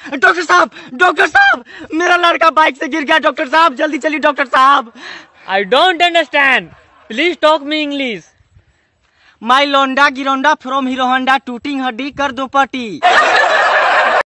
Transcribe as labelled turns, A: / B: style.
A: Doctor साहब, मेरा लड़का बाइक से गिर गया। डॉक्टर साहब जल्दी चलिए डॉक्टर साहब।
B: I don't understand. Please talk me English.
A: My लोंडा गिरोंडा फ्रॉम हीरो होंडा, टूटिंग हड्डी कर दो पटी।